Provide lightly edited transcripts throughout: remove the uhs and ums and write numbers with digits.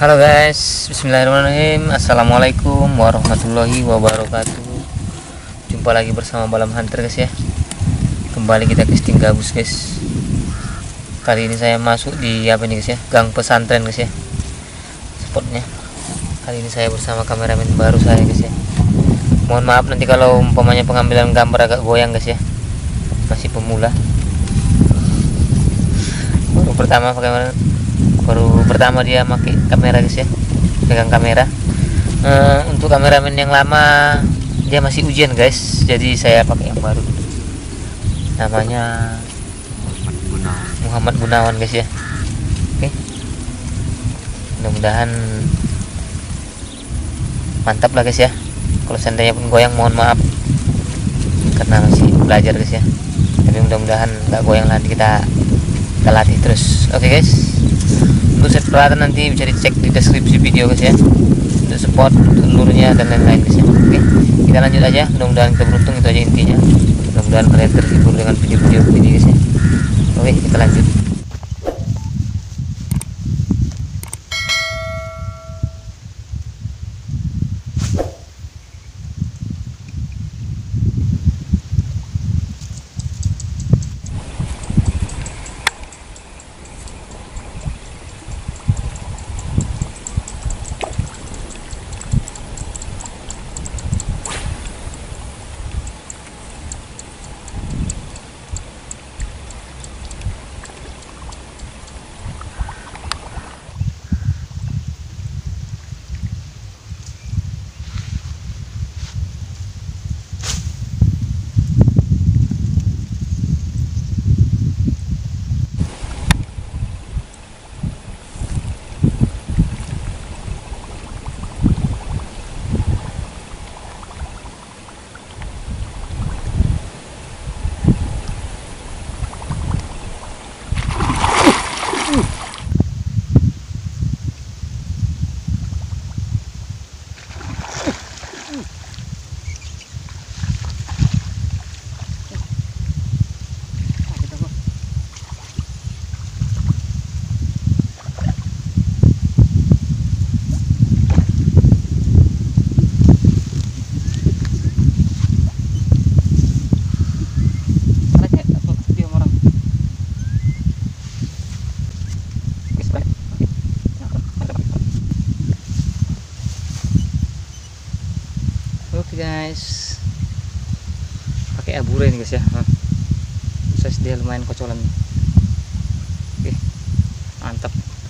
Halo guys, bismillahirrahmanirrahim. Assalamualaikum warahmatullahi wabarakatuh. Jumpa lagi bersama Balam Hunter guys ya. Kembali kita casting gabus guys. Kali ini saya masuk di apa nih guys ya, gang pesantren guys ya, spotnya. Kali ini saya bersama kameramen baru saya guys ya. Mohon maaf nanti kalau umpamanya pengambilan gambar agak goyang guys ya, masih pemula. Baru pertama dia pakai kamera guys ya, pegang kamera. Untuk kameramen yang lama dia masih ujian guys, jadi saya pakai yang baru, namanya Muhammad Gunawan guys ya. Oke, mudah-mudahan mantap lah guys ya. Kalau seandainya pun goyang mohon maaf karena masih belajar guys ya, tapi mudah-mudahan nggak goyang lagi, kita latih terus. Oke guys, untuk set peralatan nanti bisa dicek di deskripsi video guys ya, untuk spot, untuk lurnya dan lain-lain guys ya. Oke, kita lanjut aja, mudah-mudahan kita beruntung, itu aja intinya. Mudah-mudahan kalian terhibur dengan video-video ini guys ya. Oke, kita lanjut. Oke guys, pakai abure ini guys ya. Size dia lumayan kocolan. Oke, mantap.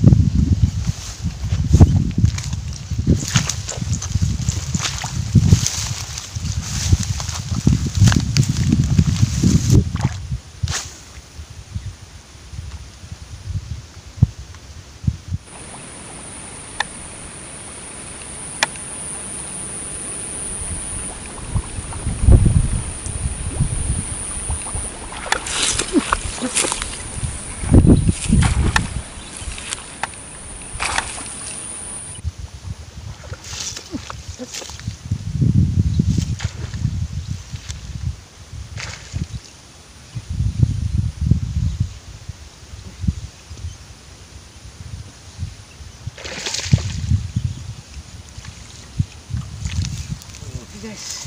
Guys,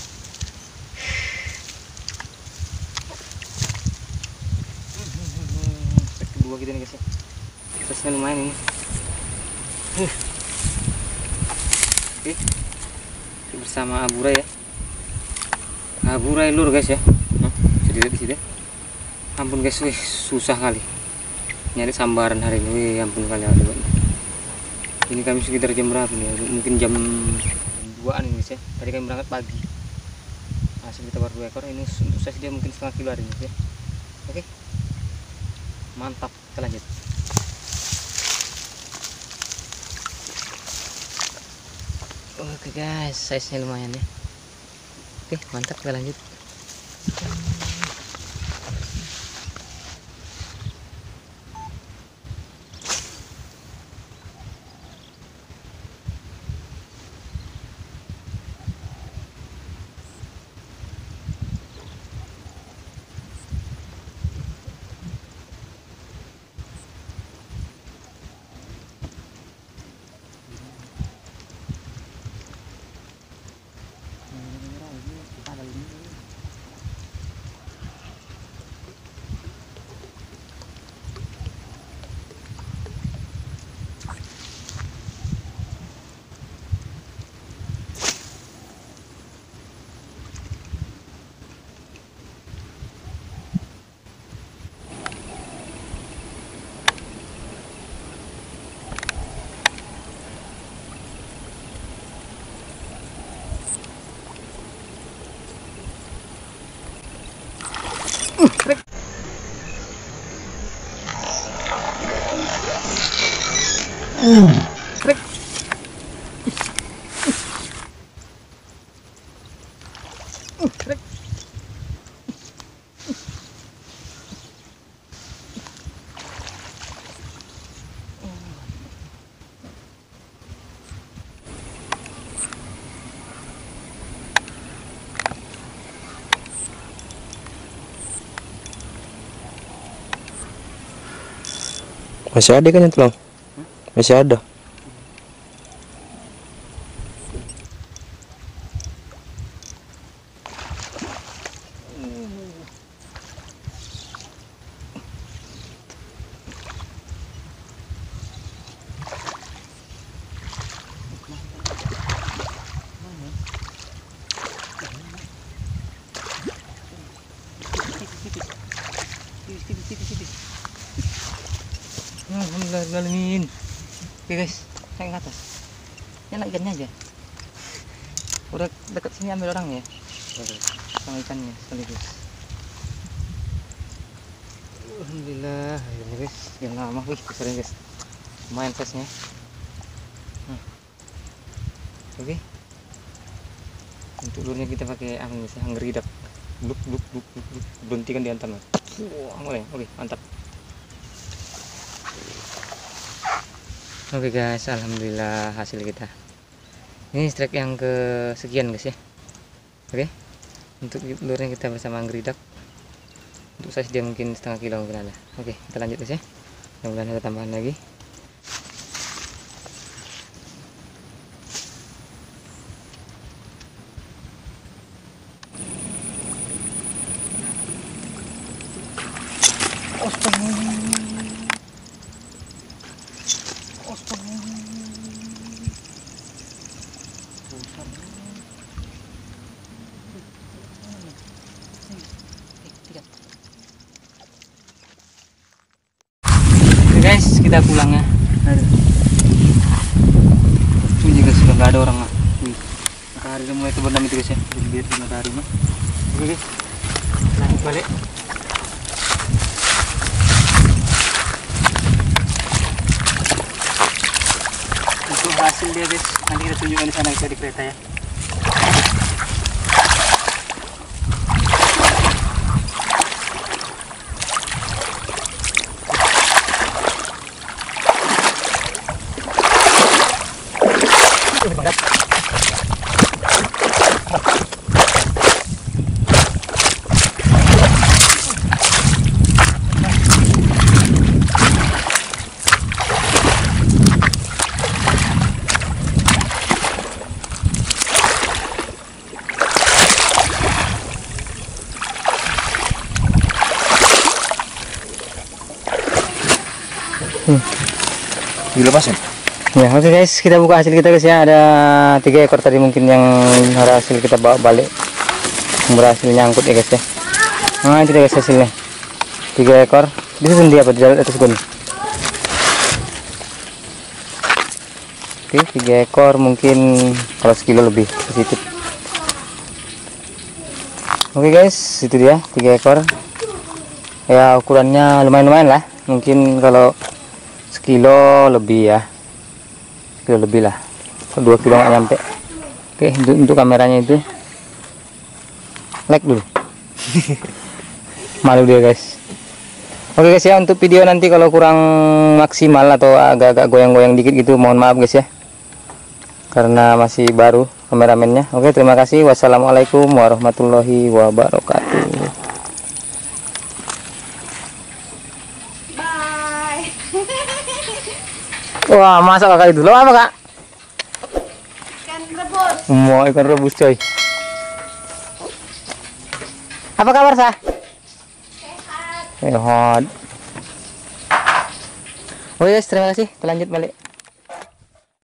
set kedua kita nih guys ya, size-nya lumayan ini. Oke, bersama aburai ya, aburai lur guys ya. Bisa dilihat di sini. Ampun guys, susah kali nyari sambaran hari ini. Ampun kali ada. Ini kami sekitar jam berapa nih? Mungkin jam 2an ini guys ya. Tadi kami berangkat pagi, hasil kita baru 2 ekor. Ini untuk size dia mungkin setengah kilo hari ini guys ya. Oke, mantap, kita lanjut. Oke guys, size nya lumayan ya. Oke, mantap, kita lanjut. Trek. Trek. Masih ada kan yang tulang? Masih ada. Alhamdulillah. Oke guys, naik ke atas. Ya naik ikannya aja. Udah dekat sini ambil orang ya. Sama ikannya sekaligus. Alhamdulillah, akhirnya guys. Yang lama, wih besar guys. Lumayan size-nya. Oke. Untuk lurnya kita pakai angger hidup. Bluk. Berhentikan di antam. Wah, mulai. Oke, mantap. Oke guys, alhamdulillah hasil kita. Ini strike yang kesekian guys ya. Oke. Untuk lurnya kita bersama anggeridak. Untuk size dia mungkin setengah kilo mungkin ada. Oke, kita lanjut guys ya. Mudah-mudahan ada tambahan lagi. Guys, kita pulang ya. Sunyi guys, sudah nggak ada orang lah. Matahari udah mulai terbenam itu guys ya. Biar di mataharinya. Oke guys, lanjut balik. Untuk hasil dia guys, nanti kita tunjukkan di sana guys di kereta ya. Dilepasin. Ya, oke guys, kita buka hasil kita guys ya. Ada 3 ekor tadi mungkin yang hasil kita bawa balik. Berhasil nyangkut ya guys ya. Nah, itu guys hasilnya. 3 ekor. Disusun dia apa di atas gunung. Oke, 3 ekor mungkin kalau sekilo lebih positif. Oke guys, itu dia 3 ekor. Ya ukurannya lumayan lah. Mungkin kalau sekilo lebih ya. Kilo lebih lah, 2 kilo nggak nyampe. Oke, untuk kameranya itu like dulu. Malu dia guys. Oke guys ya, untuk video nanti kalau kurang maksimal atau agak-agak goyang-goyang dikit gitu mohon maaf guys ya, karena masih baru kameramennya. Oke, terima kasih. Wassalamualaikum warahmatullahi wabarakatuh. Wah, masak kakak itu. Lo apa kak? Ikan rebus. Mau ikan rebus coy. Apa kabar sah? Sehat. Sehat. Oh yes, terima kasih. Kita lanjut balik.